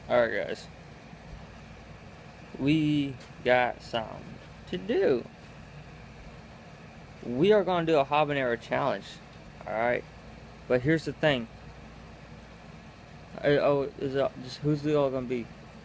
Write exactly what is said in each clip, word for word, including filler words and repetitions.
Alright, guys. We got something to do. We are going to do a habanero challenge. Alright? But here's the thing. I, oh, is it, just who's the all going to be?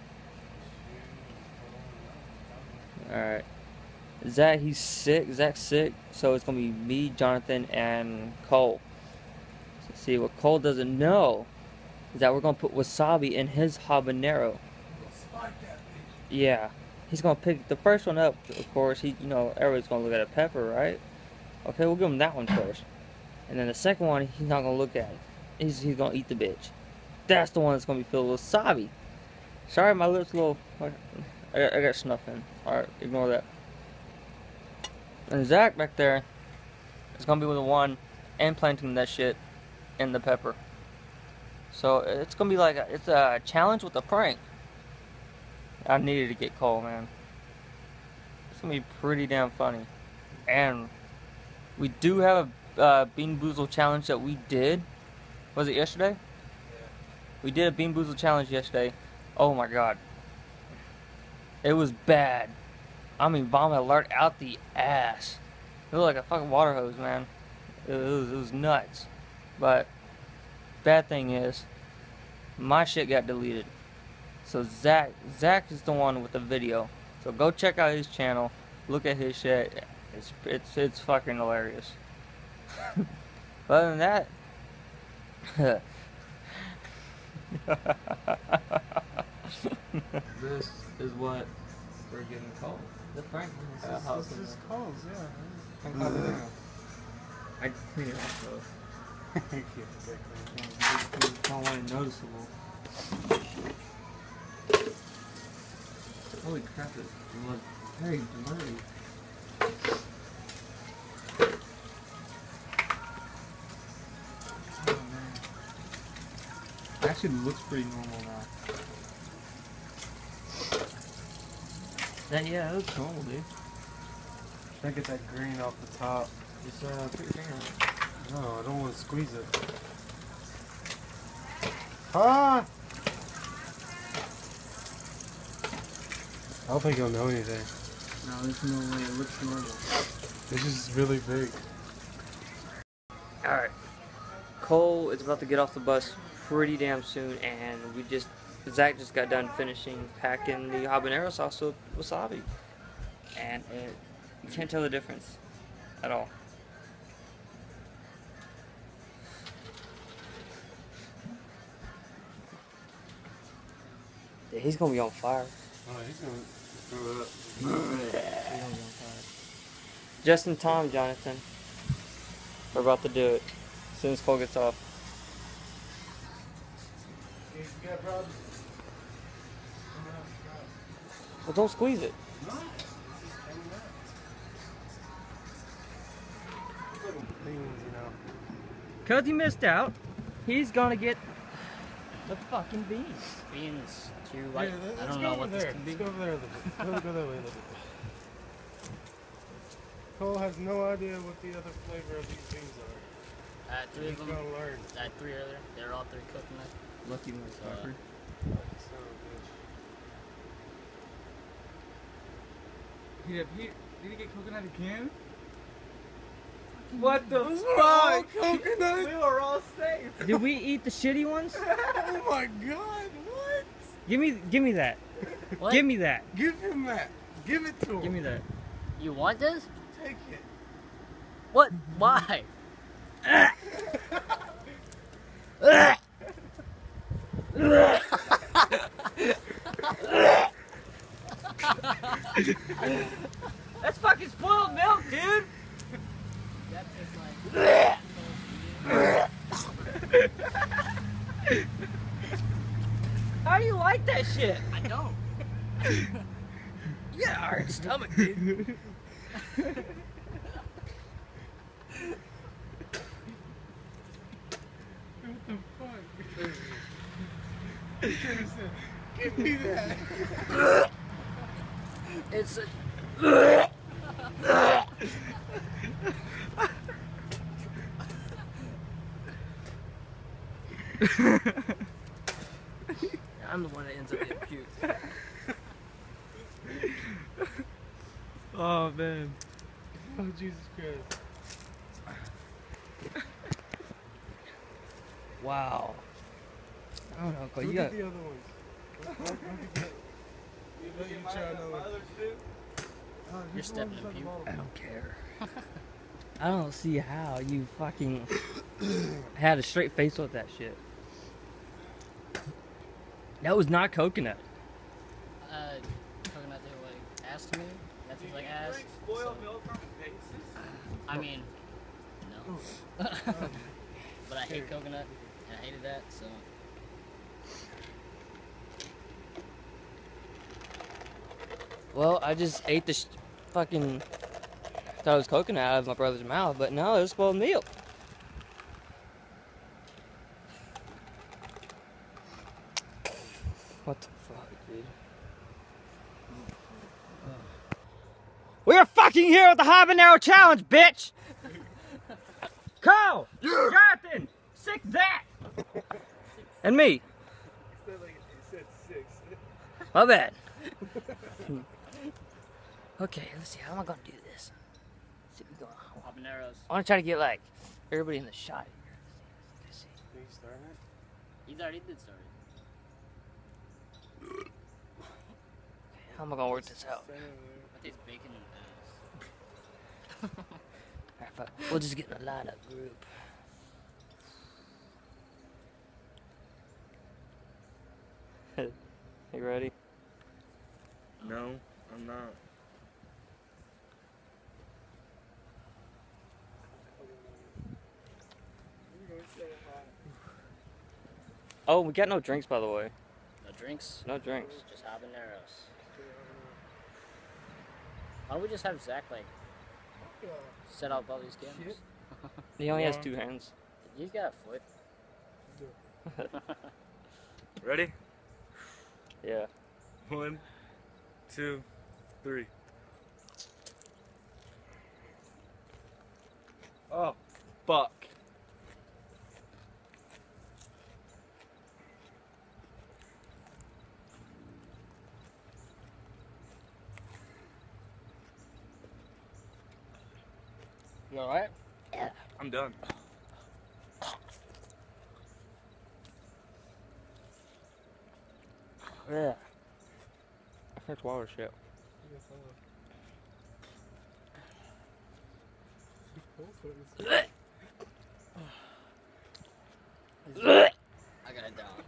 Alright. Zach, he's sick. Zach's sick. So it's going to be me, Jonathan, and Cole. So see, what Cole doesn't know is that we're going to put wasabi in his habanero. Yeah. He's going to pick the first one up, of course. He, you know, everybody's going to look at a pepper, right? Okay, we'll give him that one first. And then the second one, he's not going to look at it. He's, he's going to eat the bitch. That's the one that's going to be filled with wasabi. Sorry, my lips a little... I got, I got snuff in. Alright, ignore that. And Zach back there is going to be with the one and planting that shit in the pepper. So it's going to be like a, it's a challenge with a prank. I needed to get Cole, man. It's going to be pretty damn funny. And we do have a uh, Bean Boozle challenge that we did. Was it yesterday? Yeah. We did a Bean Boozle challenge yesterday. Oh my god. It was bad. I mean, vomit alert out the ass. It looked like a fucking water hose, man. It was, it was nuts. But, bad thing is, my shit got deleted. So Zach, Zach is the one with the video. So go check out his channel. Look at his shit. It's it's it's fucking hilarious. But other than that, this is what we're getting called. The prank. Uh, this is calls, yeah. Prank habanero. I clean it off though. I don't want it noticeable. Holy crap! It looks very blurry. Oh man, it actually looks pretty normal now. That, yeah, it looks normal, dude. Try to get that green off the top. Just uh, put your finger on it. No, I don't want to squeeze it. Ah! I don't think you'll know anything. No, there's no way. It looks normal. This is really big. Alright. Cole is about to get off the bus pretty damn soon, and we just... Zach just got done finishing packing the habanero sauce with wasabi. And it, you can't tell the difference at all. Yeah, he's gonna be on fire. Oh, he's gonna throw it up. He's gonna be on fire. Just in time, Jonathan. We're about to do it. As soon as Cole gets off. You got problems? Well, don't squeeze it. No. Cause he missed out, he's gonna get the fucking beans. Beans too light. Yeah, I don't know what there. this can be. Let's go over there a little bit. Let's go that way a little bit. Cole has no idea what the other flavor of these beans are. I had three He's of them. gonna learn. I had three earlier. They were all three coconut. Lucky motherfucker. Uh, Son of a bitch. He did, he, did he get coconut again? What the Those fuck? were all coconut? We were all safe. Did we eat the shitty ones? Oh my god, what? Give me, give me that. what? Give me that. Give him that. Give it to him. Give me that. You want this? Take it. What? Why? That's fucking spoiled milk, dude. That tastes like. How do you like that shit? I don't. You got a hard stomach, dude. What the fuck? Give me that. It's a... I'm the one that ends up getting puked. Oh man. Oh Jesus Christ. Wow. I don't know, cause Look you at got. the other ones. Look, look, look at that. You know you try another one. Oh, You're he's the stepping one in who's at the puke. bottom. I don't care. I don't see how you fucking had a straight face with that shit. That was not coconut. Uh, coconut tastes like ass to me. That tastes like ass. Spoiled so- milk from bases? I mean, no. But I hate coconut, and I hated that, so. Well, I just ate the sh- fucking. Thought it was coconut out of my brother's mouth, but no, it was spoiled milk. What the fuck, dude? We're fucking here with the habanero challenge, bitch! Kyle! Jonathan! Sick Zach! And me. He said like he said six. My bad. Okay, let's see. How am I gonna do this? Let's see if we go. Habaneros. I wanna try to get like everybody in the shot here. Let's see. Can you start it? He's already did start it. Okay, how am I gonna work this out? Stand over I taste bacon and ass. Alright, fuck. We'll just get in a lineup group. You ready? No, I'm not. Oh, we got no drinks, by the way. No drinks, No drinks. just habaneros. Why don't we just have Zach, like, set up all these cameras? He only has Yeah. two hands. He's got a foot. Ready? Yeah. One, two, three. Oh, fuck. You alright? I'm done. Yeah. That's water shit. I got it down.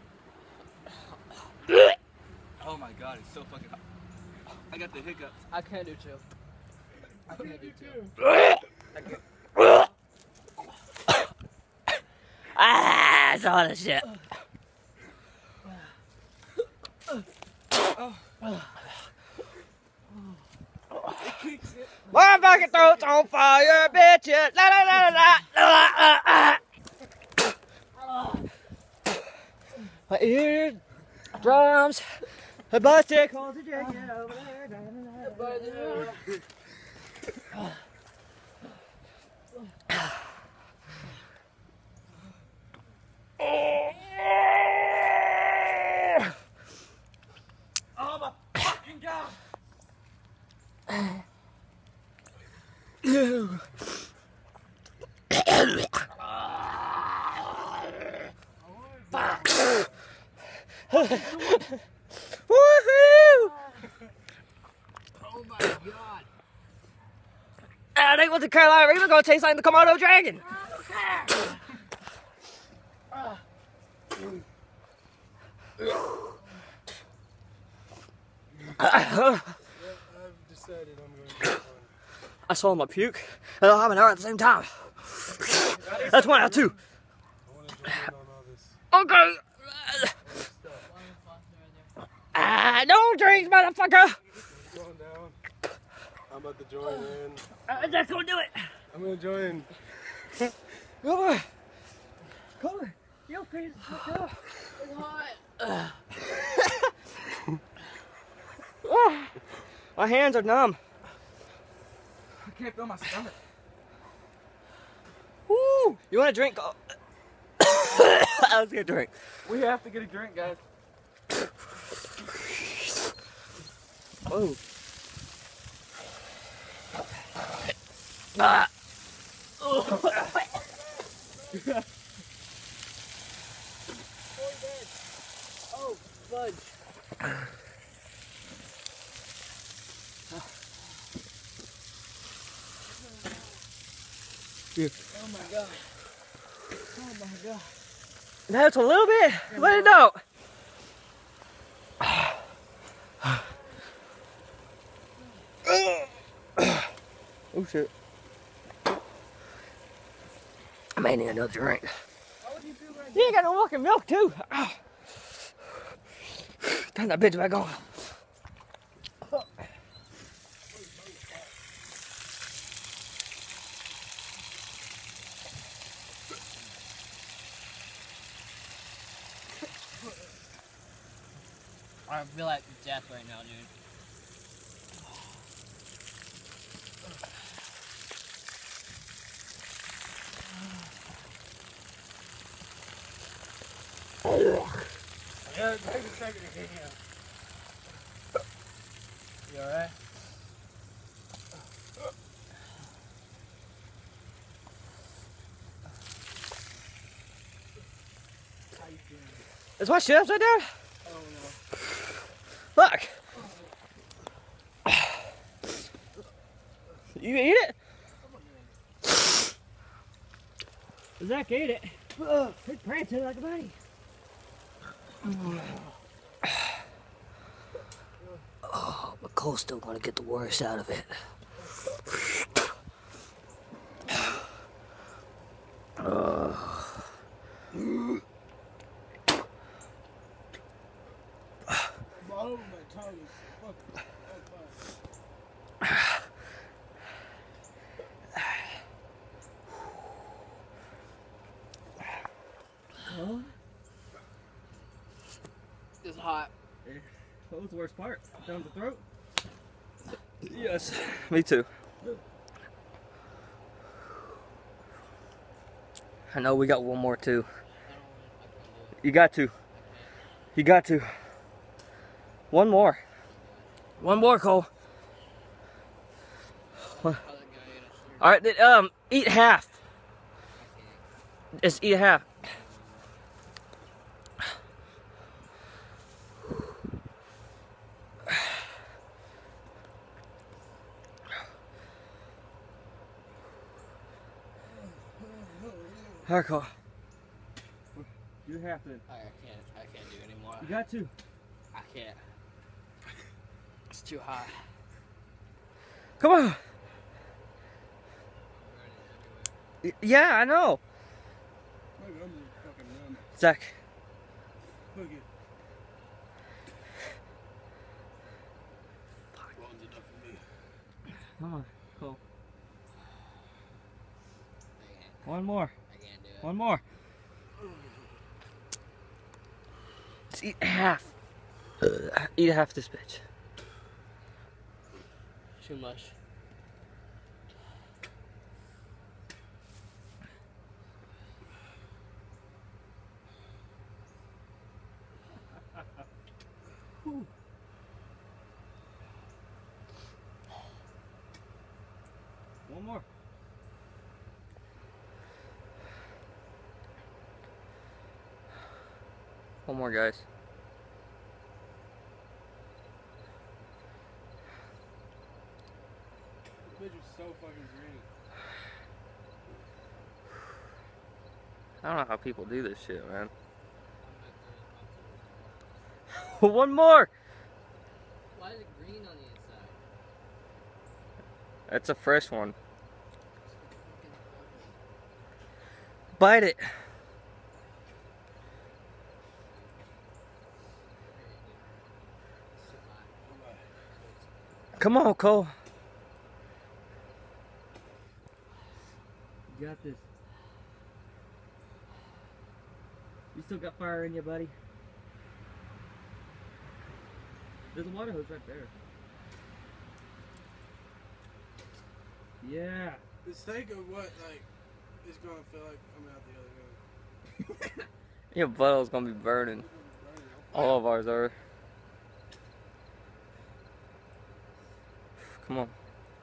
Oh my god, it's so fucking hot. I got the hiccups. I can't do two. I can't do two. Ah, that's all the shit. My fucking throat's on fire, bitches! La la la la la la la. My ears, drums, a busted calls over there. Oh my fucking god! Woohoo! Oh my god. I think what the Carolina Reaper gonna taste like the Komodo dragon. I've decided I'm going to get one. I swallowed my puke and I'll have an hour at the same time. That's one out of two. I want to join in on all this Okay. stuff. Ah, no drinks, motherfucker. It's going down. I'm about to join in. Uh, that's gonna do it. I'm going to join. Come on. Come on. Your face is fucked up. Ah, my hands are numb. I can't feel my stomach. Woo! You want a drink? Oh. I was gonna drink. We have to get a drink, guys. Oh. Ah. Oh. Oh, fudge. Here. Oh my god. Oh my god. That's a little bit. Let it out. Oh shit. I may need another drink. You ain't got no fucking milk too. Turn that bitch back on. I feel like death right now, dude. Yeah, take a second again. You alright? Is my shit upside down? Oh no. Look. You gonna eat it? Zach ate it. He's prancing like a bunny. Oh, but Cole's still gonna get the worst out of it. Uh. All over my tongue is fucking. Huh? It's hot. What was the worst part? Down the throat? Yes. Me too. I know we got one more too. You got to. You got to. One more. One more, Cole. All right, then, um, eat half. Just eat half. All right, Cole. You have to. I can't. I can't do anymore. You got to. I can't. It's too hot. Come on. Y- Yeah, I know. Look, I'm fucking numb. Zach. Look it. What was enough for me? Come on, Cole. I can't. One more. I can't do it. One more. Just eat half. Uh, eat half this bitch. Too much. One more. One more, guys. This bitch is so fucking green. I don't know how people do this shit, man. One more. Why is it green on the inside? That's a fresh one. Bite it. Come on, Cole. You got this. You still got fire in you, buddy. There's a water hose right there. Yeah. Just think of what, like, it's gonna feel like coming out the other end. Your butthole's gonna be burning. All of ours are. Come on.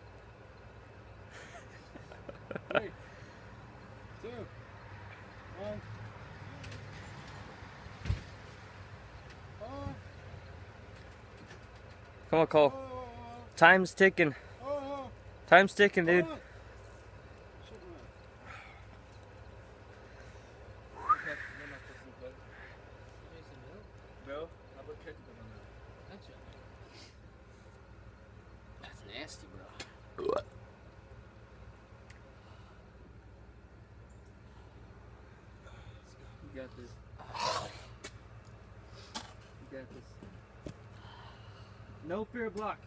Three, two, one. Oh, Come on, Cole. Oh, Time's ticking. oh, oh, Time's ticking, dude. oh. Shit, man. No, how about ketchup on that? Gotcha. That's nasty, bro. You got this. You got this. No fear block.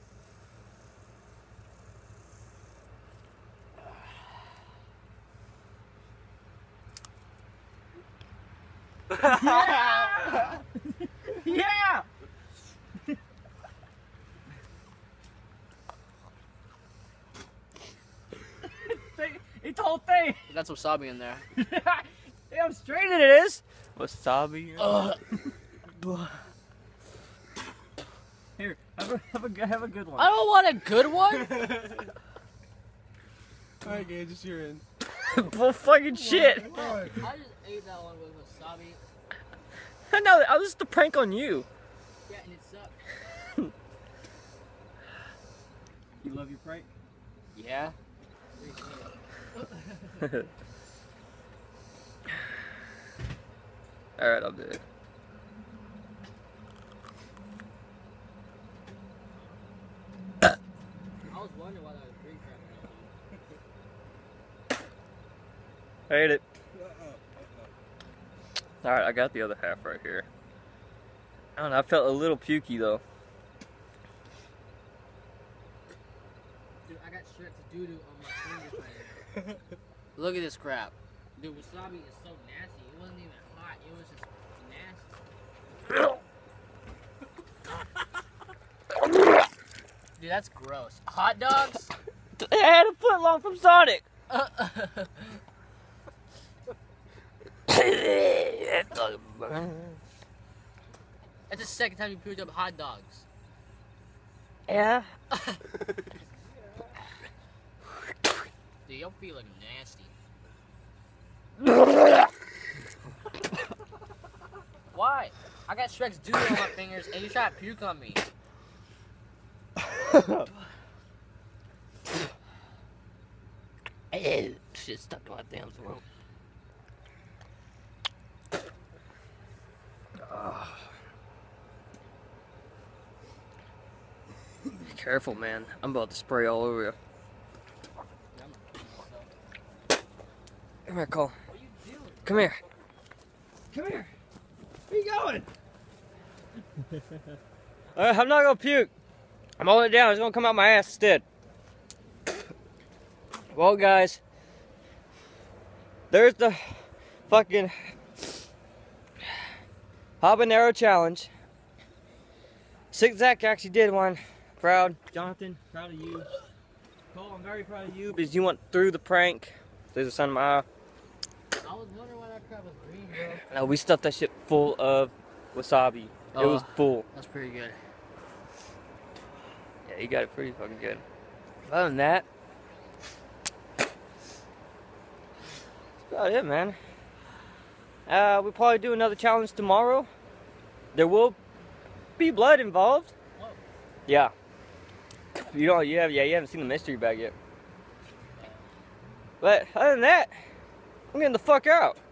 Yeah! It's the whole thing. That's wasabi in there. Damn straight it is. Wasabi. Ugh. Here, have a, have a, have a good one. I don't want a good one. Alright, Gage, it's your end. Well, fucking shit. Alright. I just ate that one with wasabi. No, I was just a prank on you. Yeah, and it sucked. You love your prank? Yeah. Alright, I'll do it. I was wondering why that was green crap. I ate it. Uh-uh. Alright, I got the other half right here. I don't know, I felt a little pukey though. Dude, I got strips of doo doo on my fingers right now. Look at this crap. Dude, wasabi is so nasty. It wasn't even hot. It was just nasty. Dude, that's gross. Hot dogs? I had a foot long from Sonic. That's the second time you puked up hot dogs. Yeah. Dude, your feet look nasty. Why? I got Shrek's doodle on my fingers and you try to puke on me. Shit stuck to my damn throat. Be careful, man. I'm about to spray all over you. Come here, Cole. What are you doing? Come here. Come here. Where you going? Uh, I'm not gonna puke. I'm holding it down. It's gonna come out my ass instead. Well, guys, there's the fucking habanero challenge. Six Zach actually did one. Proud, Jonathan. Proud of you. Cole, I'm very proud of you because you went through the prank. There's a sun in my eye. I was wondering why that crap was green, bro. No, we stuffed that shit full of wasabi. It Oh. was full. That's pretty good. Yeah, you got it pretty fucking good. Other than that, that's about it, man. Uh, we'll probably do another challenge tomorrow. There will be blood involved. Whoa. Yeah. You don't. You have. Yeah, you haven't seen the mystery bag yet. But other than that, I'm getting the fuck out.